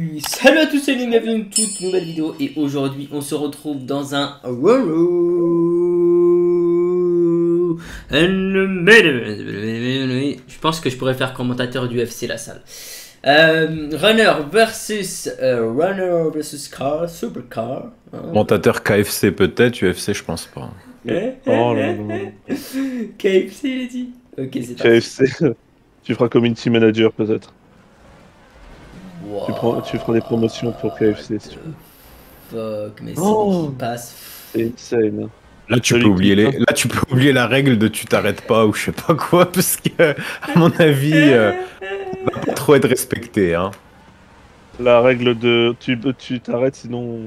Salut à tous, salut, bienvenue dans une toute nouvelle vidéo. Et aujourd'hui, on se retrouve dans un Je pense que je pourrais faire commentateur du UFC la salle. Runner versus car, supercar. Commentateur KFC peut-être, UFC je pense pas. Oh là là. KFC, il a dit. Ok, c'est parti. KFC, tu feras community manager peut-être. Wow. Tu feras des promotions pour KFC si tu veux. Fuck, mais c'est Oh. qui passe. C'est insane. Là tu peux Celui oublier qui- là tu peux oublier la règle de tu t'arrêtes pas ou je sais pas quoi parce que à mon avis ça va pas trop être respecté hein. La règle de tu t'arrêtes sinon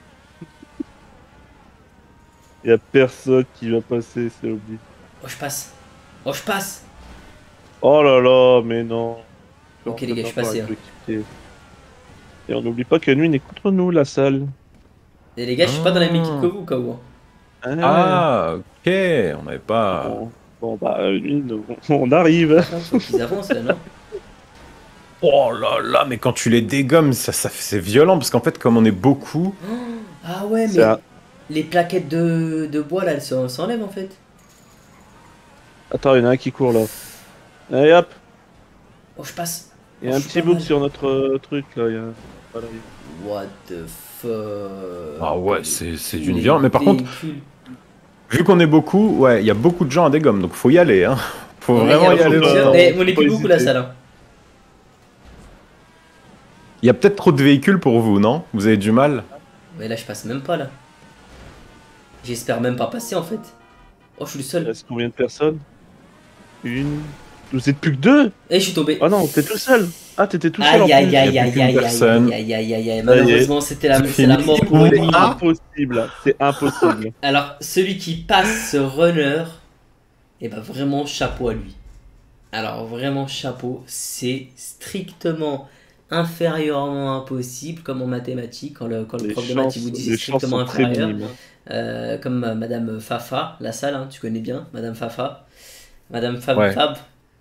il y a personne qui va passer, c'est oublié. Oh, je passe. Oh, je passe. Oh là là, mais non. Ok, les gars, je suis passé, hein. Et on n'oublie pas que nous, il est contre nous la salle. Et les gars, je suis pas dans la même équipe que vous, quoi. Ah ok, on n'avait pas... Bon bah on arrive. Faut qu'ils avancent là, non? Oh là là, mais quand tu les dégommes, c'est violent parce qu'en fait comme on est beaucoup... Ah ouais, mais C'est un- les plaquettes de bois là, elles s'enlèvent en fait. Attends, il y en a un qui court là. Allez hop, Oh, je passe. il y a Oh, un je suis petit pas bug mal. sur notre truc là. Voilà, What the fuck. Ah ouais, c'est d'une Les violence. Mais par contre, véhicules. vu qu'on est beaucoup, ouais, il y a beaucoup de gens à dégommer, donc faut y aller hein. Faut Ouais, vraiment il y y a aller beaucoup de gens, longtemps. mais on est Faut plus beaucoup la hésiter. salle. Hein. Il y a peut-être trop de véhicules pour vous, non? Vous avez du mal? Mais là, je passe même pas là. J'espère même pas passer en fait. Oh, je suis le Il seul. reste combien de personnes? Une. Vous êtes plus que deux? Et je suis tombé. Ah non, t'es tout seul. Ah, t'étais tout seul en Aïe plus. aïe il y a aïe plus aïe qu'une aïe personne. aïe aïe aïe aïe. Malheureusement, c'est la C'est mort fini. pour lui. C'est impossible. C'est impossible. Alors, celui qui passe ce runner, et bah vraiment chapeau à lui. Alors vraiment chapeau, c'est strictement inférieurement impossible, comme en mathématiques, quand le prof de maths il vous dit c'est les chances strictement sont très inférieur. minimes. Comme Madame Fafa, la salle, hein, tu connais bien, Madame Fafa. Madame Fab Ouais. Fab.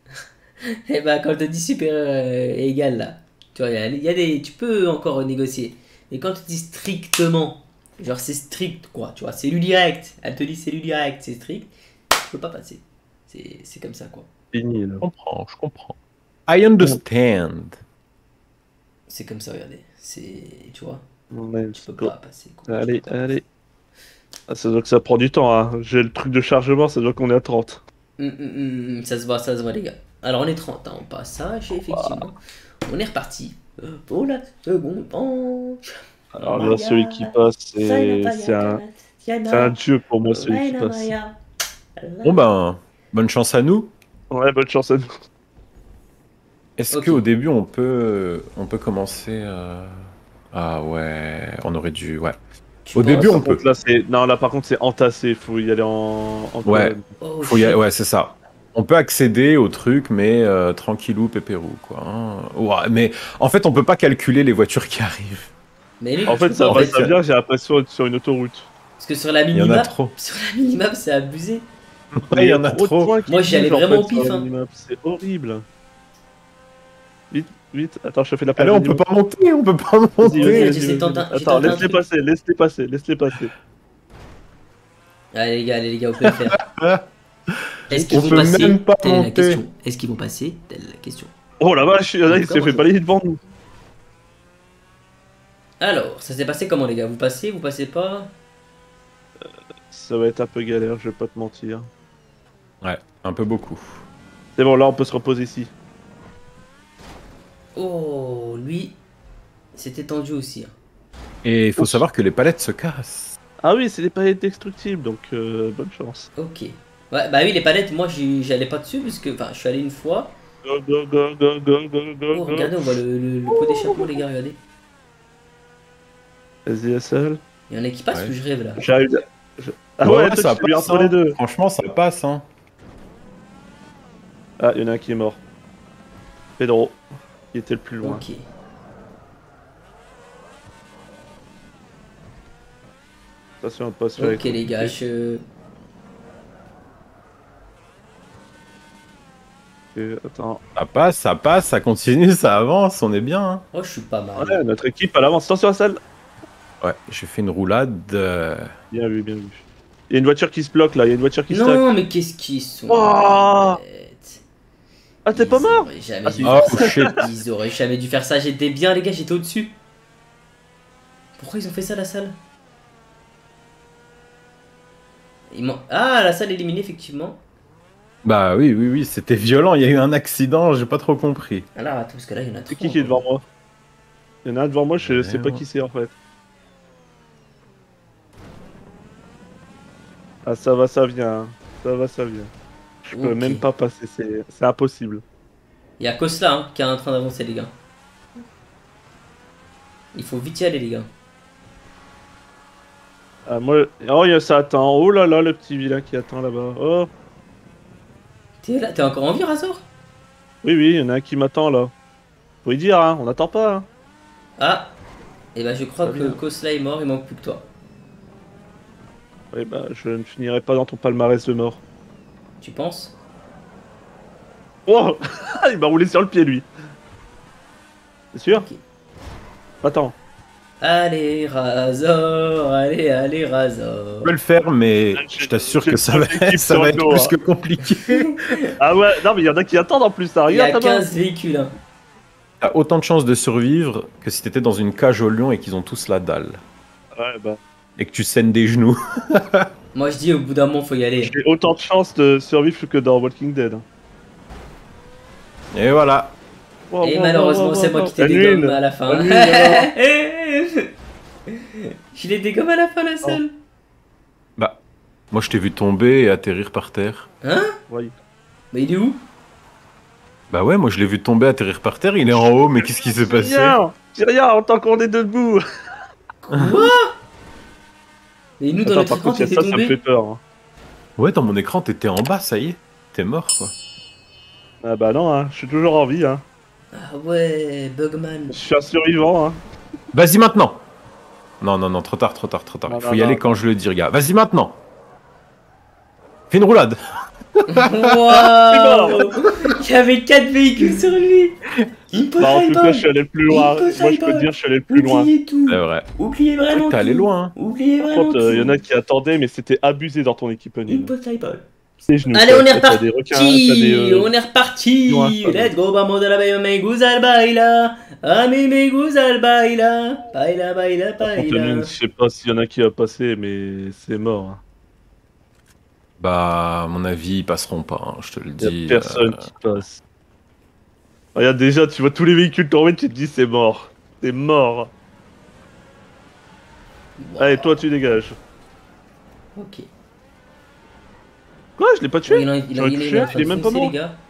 Et bah quand on te dit supérieur et égal là, tu vois, il y a des, tu peux encore négocier. Mais quand tu dis strictement, genre c'est strict quoi, tu vois, c'est lu direct. Elle te dit c'est lu direct, c'est strict, tu peux pas passer. C'est comme ça quoi. Fini là. Je comprends. I understand. C'est comme ça, regardez. C'est, tu vois, Ouais, tu peux go. pas passer quoi. Allez, allez. Ah, ça doit que ça prend du temps. Hein. J'ai le truc de chargement, ça doit qu'on est à 30. Ça se voit les gars. Alors on est 30, hein, on passe ça, effectivement. On est reparti pour la seconde manche. Alors là, celui qui passe, c'est un dieu pour moi, celui qui passe. Bon ben, bonne chance à nous. Ouais, bonne chance à nous. Est-ce Ok. qu'au début on peut commencer Ah ouais, on aurait dû... Ouais. Au début, on peut. Là, non, là, par contre, c'est entassé. Faut y aller en Ouais. colonne. Oh, Faut y aller... Ouais, c'est ça. On peut accéder au truc, mais tranquillou, pépérou, quoi. Hein. Ouais, mais en fait, on peut pas calculer les voitures qui arrivent. Mais lui, En fait, ça en va fait, ça vient, j'ai l'impression d'être sur une autoroute. parce que sur la Il y en a minimap, trop. sur la minimap, c'est abusé. Ouais, il y en a de trop. points qui Moi, j'y allais bougent, en vraiment fait, au pif, sur la hein. minimap. C'est horrible. Vite, vite. Attends, je te fais la Allez, on peut pas monter, on peut pas monter. Vas-y, j'ai tenté un Attends, laisse-les truc. passer, laisse-les passer, laisse-les passer. Allez les gars, vous pouvez le faire. Est-ce qu'ils On vont peut passer? même pas Telle est la monter. question. Est-ce qu'ils vont passer? Telle est la question. Oh la vache, il y en a, il s'est Comment fait ça balayer devant nous. Alors, ça s'est passé comment les gars? Vous passez pas? Ça va être un peu galère, je vais pas te mentir. Ouais, un peu beaucoup. C'est bon, là, on peut se reposer ici. Oh, lui, c'était tendu aussi. Hein. Et il faut savoir que les palettes se cassent. Ah oui, c'est des palettes destructibles, donc bonne chance. Ok. Ouais, bah oui, les palettes, moi j'allais pas dessus parce que, enfin, je suis allé une fois. Go, go, go, go, go, go, go, Oh, go. regardez, on voit le pot d'échappement, les gars, regardez. Vas-y, SL. Il y en a qui passent Ouais. ou je rêve là? J'arrive. Ah Ouais, ouais, ouais, toi, ça tu suis passe. entre les deux. Franchement, ça passe. Hein. Ah, il y en a un qui est mort. Pedro, qui était le plus loin. Ok. Attention, on va pas se faire Ok, les gars, Ok, attends. Ça passe, ça continue, ça avance, on est bien. Hein. Oh, je suis pas mal. Ouais, notre équipe, elle avance. Attention à la salle. Ouais, j'ai fait une roulade. Bien vu, bien vu. Il y a une voiture qui se bloque là, il y a une voiture qui se stack. Non, mais qu'est-ce qu'ils sont Oh bêtes. Ah, t'es pas mort? Ils auraient jamais Ah, dû si. faire Oh ça. shit. Ils auraient jamais dû faire ça. J'étais bien, les gars, j'étais au-dessus. Pourquoi ils ont fait ça, la salle? Ah, la salle éliminée, effectivement. Bah oui, c'était violent, il y a eu un accident, j'ai pas trop compris. Alors, attends, parce que là, il y en a C'est trop. qui est devant moi? Il y en a un devant moi, je sais pas Ouais. qui c'est en fait. Ah, ça va, ça vient. Ça va, ça vient. Je peux Ok. même pas passer, c'est impossible. Il y a Kosla hein, qui est en train d'avancer, les gars. Il faut vite y aller, les gars. Ah, moi... Oh, ça attend. Oh là là, le petit vilain qui attend là-bas. Oh, T'es là, t'es encore en vie, Razor? oui, oui, il y en a un qui m'attend là. Faut y dire, hein, on n'attend pas. Hein. Ah. Et bah, je crois Très que bien. Kosla est mort, il manque plus que toi. Oui, bah, je ne finirai pas dans ton palmarès de mort. Tu penses? Oh il m'a roulé sur le pied, lui. C'est sûr? Ok. Attends. Allez, Razor, allez, Je Razor. peux le faire, mais je t'assure que ça va être plus que compliqué. Ah ouais, non, mais il y en a qui attendent en plus, ça. Il y a Regarde, là-bas. 15 véhicules. Hein. T'as autant de chances de survivre que si t'étais dans une cage au lion et qu'ils ont tous la dalle. Ouais, bah. Et que tu saignes des genoux. Moi, je dis, au bout d'un moment, faut y aller. J'ai autant de chances de survivre que dans Walking Dead. hein. Et voilà. Wow, Et wow, malheureusement, wow, c'est wow, moi wow. qui t'ai dégomme à la fin. Annule, alors. Je l'ai dégomme à la fin, la salle. Bah, moi je t'ai vu tomber et atterrir par terre. Hein? Ouais. Mais il est où? Bah ouais, moi je l'ai vu tomber, atterrir par terre, il est en haut, mais qu'est-ce qui s'est passé? Dis rien, en tant qu'on est debout. Quoi? Mais nous, dans Attends, notre par écran, contre, il y a t'étais ça me fait tombé. peur. hein. Ouais, dans mon écran, t'étais en bas, ça y est. T'es mort, quoi. Ah bah non, hein, je suis toujours en vie. Hein. Ah ouais, Bugman. Je suis un survivant. Hein. Vas-y maintenant. Non, trop tard. Non, Il faut non, y aller non. quand je le dis, gars. Vas-y maintenant. Fais une roulade. Waouh! Il y avait 4 véhicules sur lui. Bah, en tout cas, je suis allé le plus loin. Impossible. Moi, je peux te dire, je suis allé le plus loin. Oubliez tout. C'est vrai. Oubliez vraiment T'es allé tout. loin. Hein. Oubliez Par vraiment contre, tout. il y en a qui attendaient, mais c'était abusé dans ton équipe Nil. Impossible. Les genoux, Allez, on est t'as des requins, reparti. t'as des, On est reparti. non, pas Let's go, vamos de la baila, me gusta el baila. A mí me gusta el baila. Baila, baila, Par contre, Nil, baila. je sais pas s'il y en a qui va passer, mais c'est mort. Hein. Bah, à mon avis, ils passeront pas, hein, je te le Il y dis. a personne qui passe. Regarde, déjà, tu vois tous les véhicules tomber, tu te dis, c'est mort. C'est mort. Allez, toi, tu dégages. Ok. Quoi, je l'ai pas tué? Il est en train il est de même pas foncer, les mort. gars.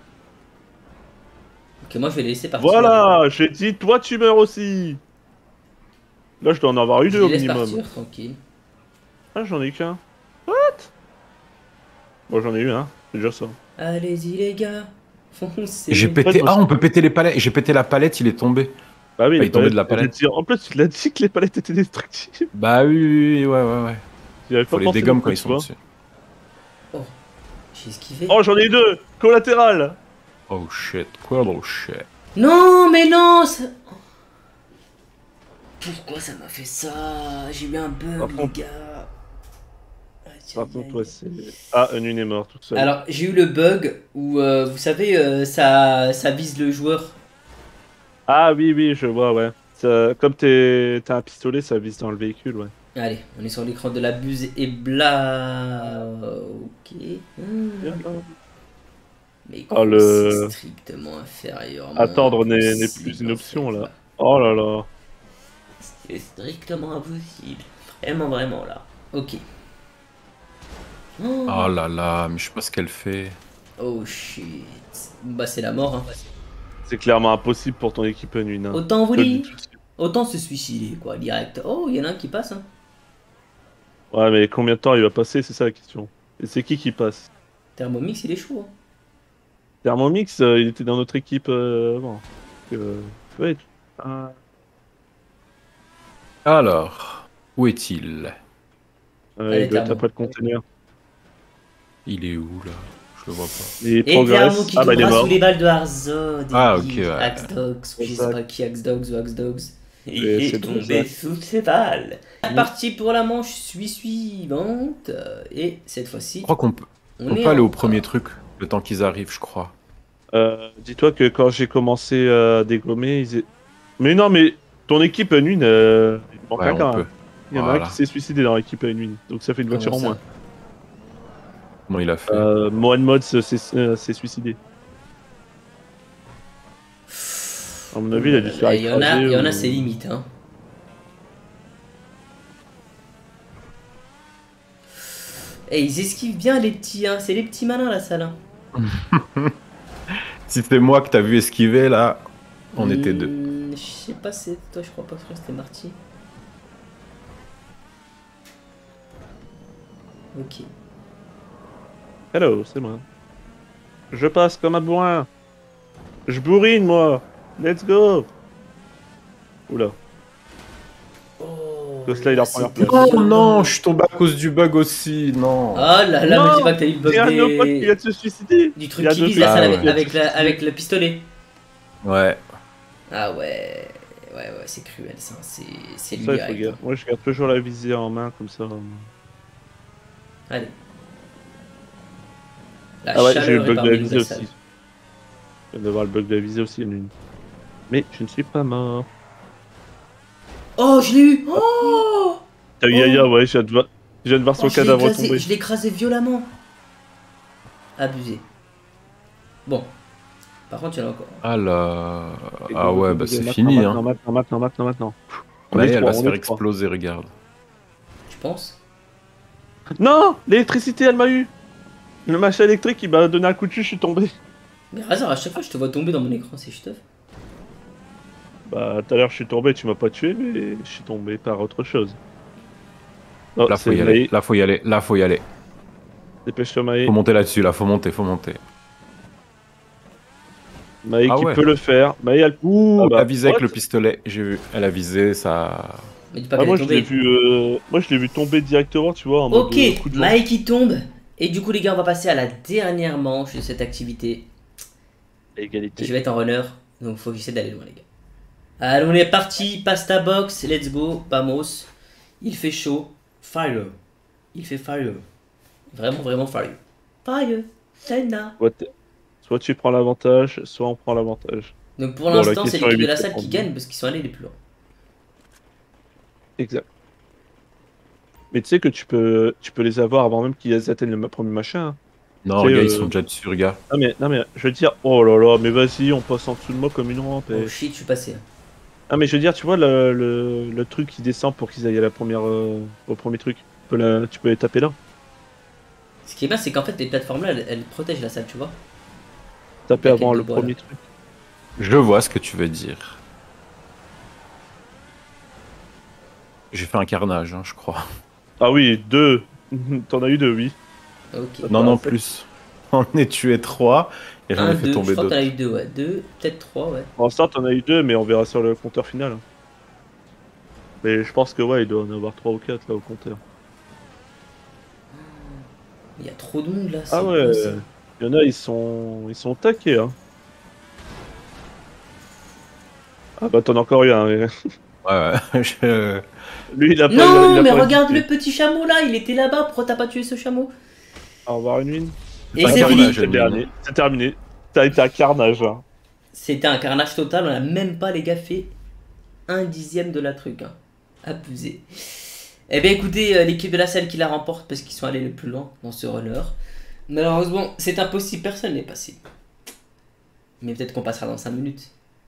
Ok, moi je vais les laisser partir. Voilà, j'ai dit, toi, tu meurs aussi. Là, je dois en avoir eu Je deux au les laisse minimum. partir, tranquille. Ah, j'en ai qu'un. What? Bon, j'en ai eu un, c'est déjà ça. Allez-y, les gars. Foncez. J'ai pété. Ah, on peut péter les palettes. J'ai pété la palette, il est tombé. Bah oui, il est tombé de la palette. En plus, tu l'as dit que les palettes étaient destructibles. Bah oui, ouais. J'y avais Faut pas les pensé dégommes non quand plus, ils tu sont vois. dessus. J'ai esquivé. Oh, j'en ai eu deux. Collatéral. Oh shit, quoi, oh shit. Non, mais non ça... Pourquoi ça m'a fait ça? J'ai eu un bug, Par les contre- gars. Aïe, Par aïe, contre, aïe. ouais, c'est... Ah, un est mort tout seul. Alors, j'ai eu le bug où, vous savez, ça vise le joueur. Ah oui, je vois, ouais. Comme t'as un pistolet, ça vise dans le véhicule, ouais. Allez, on est sur l'écran de la buse et bla... Ok. Mais Oh, le- c'est strictement inférieur. Attendre n'est plus une option, là. Oh là là. C'est strictement impossible. Vraiment, là. Ok. Oh là là, mais je sais pas ce qu'elle fait. Oh shit. Bah c'est la mort. Hein. C'est clairement impossible pour ton équipe nuit. Hein. Autant vous Je te le dire. dis tout de suite. Autant se suicider quoi, direct. Oh, il y en a un qui passe. Hein. Ouais, mais combien de temps il va passer, c'est ça la question. Et c'est qui passe? Thermomix, il est chaud. Hein. Thermomix, il était dans notre équipe avant. Ouais. Alors, où est-il? Allez, Il doit être Thermo. après le conteneur. Il est où là? Je le vois pas. Il Et progresse. Clermont qui Ah bah il est tombera mort. sous les balles de Hearthstone. Ah, ok, ouais. Axe Dogs, ou je sais pas qui, Axe Dogs ou Axe Dogs. Il Et est c'est tombé Dogs. sous ses balles. Parti pour la manche suivante. Et cette fois-ci, Je crois qu'on peut, on on est peut aller en- au premier truc, le temps qu'ils arrivent, je crois. Dis-toi que quand j'ai commencé à dégommer, mais non, mais ton équipe Unwin, il manque Ouais, un on gars. peut. Il y en a un Voilà. qui s'est suicidé dans l'équipe Unwin. Donc ça fait une Comment voiture en ça moins. Comment il a fait? Mohan Mods s'est suicidé. À mon avis, il a dû se faire Il y en a, écraser. il y en a ou- ses limites. Hein. Et ils esquivent bien les petits, hein. C'est les petits malins la salle. Hein. Si c'était moi que t'as vu esquiver, là, on était deux. Je sais pas, c'est toi, je crois pas que c'était Marty. Ok. Hello, c'est moi. Je passe comme un bourrin. Je bourrine, moi. Let's go. Oula. Oh, Ghost Rider, première c'était place. Oh violent. non, je suis tombé à cause du bug aussi, non. Oh là là, Non, me dis pas que t'as eu le bug Il y a un de nos potes qui vient de se suicider. du Il truc y a qui deux vise la potes salle Ah avec, ouais. avec, avec le pistolet. Ouais. Ah ouais. Ouais, c'est cruel ça. C'est Ça, lui il faut direct. garder. Moi, je garde toujours la visée en main, comme ça. Allez. La Ah ouais, j'ai eu chaleur le est bug de parmi la nous, visée la aussi. salle. Je viens d'avoir le bug de la visée aussi, une. Mais je ne suis pas mort. Oh, je l'ai eu. Oh, T'as eu Oh. Yaya, ouais, je viens de voir son Oh, je l'ai cadavre écrasé- tomber. je l'ai écrasé violemment. Abusé. Bon. Par contre, il y en a encore. Ah là. Ah ouais, bah c'est fini, Maintenant, hein. maintenant. On Ouais, est elle trois, va se on faire est trois. exploser, regarde. Tu penses? Non, l'électricité, elle m'a eu. Le machin électrique, il m'a donné un coup de chute, je suis tombé. Mais Razor, à chaque fois, je te vois tomber dans mon écran, c'est chuteuf. Bah, tout à l'heure, je suis tombé, tu m'as pas tué, mais je suis tombé par autre chose. Oh, Là, faut c'est y aller. Maï. Là, faut y aller. Là, faut y aller. Dépêche-toi, Maï. Faut monter là-dessus, là, faut monter, faut monter. Maï Ah qui ouais. peut le faire. Maï, elle... Ouh, bah, elle a visé avec what le pistolet, j'ai vu. Elle a visé, ça. Mais dis pas Ah, qu'elle moi, est je l'ai tombée. vu, moi, je l'ai vu tomber directement, tu vois, en mode Ok, coup de vent. Mike qui tombe. Et du coup, les gars, on va passer à la dernière manche de cette activité. Égalité. Je vais être en runner, donc faut que j'essaie d'aller loin, les gars. Allez, on est parti. Pasta box, let's go. Vamos. Il fait chaud. Fire. Il fait fire. Vraiment, vraiment fire. Fire. Senna. Soit tu prends l'avantage, soit on prend l'avantage. Donc pour Bon, la l'instant, c'est question l'équipe de est la vite salle qui répondue. gagne parce qu'ils sont allés les plus loin. Exact. Mais tu sais que tu peux les avoir avant même qu'ils atteignent le premier machin. Hein. Non, C'est, regarde, ils sont déjà dessus, regarde. Non mais, je veux dire, oh là là, mais vas-y, on passe en dessous de moi comme une rampe. Oh shit, je suis passé. Ah mais je veux dire, tu vois le truc qui descend pour qu'ils aillent à la première, au premier truc. Tu peux les taper là. Ce qui est bien, c'est qu'en fait, les plateformes là, elles protègent la salle, tu vois. Taper Paquet avant de le bois, premier là. truc. Je vois ce que tu veux dire. J'ai fait un carnage, hein, je crois. Ah oui, 2. T'en as eu 2, oui. Ok. Non, non, en fait- plus. On est tué 3 et j'en ai Un, fait deux. Je tomber crois que t'en d'autres. as eu deux, ouais. Deux, peut-être trois, ouais. Pour l'instant, t'en as eu 2, mais on verra sur le compteur final. Mais je pense que ouais, il doit en avoir 3 ou 4 là au compteur. Il y a trop de monde là. c'est Ah ouais, quoi, ça il y en a, ils sont taqués. Hein. Ah bah t'en as encore eu un. Mais... Ouais, ouais. Lui, il a pas Non, il a mais pas regarde hésité. le petit chameau là, il était là-bas. Pourquoi t'as pas tué ce chameau? Au revoir, une win. Et un c'est carnage, fini. C'est terminé. C'est terminé. T'as été un carnage. Hein. C'était un carnage total. On a même pas, les gars, fait un dixième de la truc. Hein. Abusé. Eh bien, écoutez, l'équipe de la salle qui la remporte parce qu'ils sont allés le plus loin dans ce runner. Malheureusement, c'est impossible. Personne n'est passé. Mais peut-être qu'on passera dans 5 minutes.